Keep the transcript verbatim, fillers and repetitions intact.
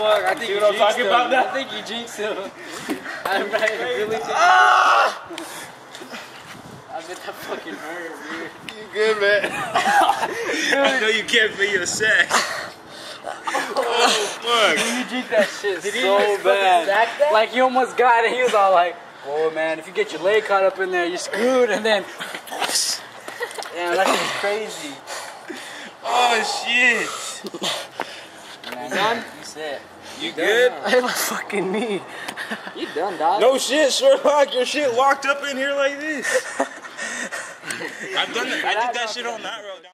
fuck. I think See you what I'm jinxed talking him. about now? I think you jinxed him. I really think Ah! I bet that fucking hurt, dude. You good, man? I know you can't feel your sex. Oh, fuck. You jinked that shit Did he so just fucking bad. sack that? Like, he almost got it. He was all like, oh, man, if you get your leg caught up in there, you're screwed. And then, yeah, that shit's crazy. Oh, shit. Man, done? You said. You good? I hit my fucking knee. You done, dog. No shit, Sherlock. Your shit locked up in here like this. I've done that. I did that shit on that road.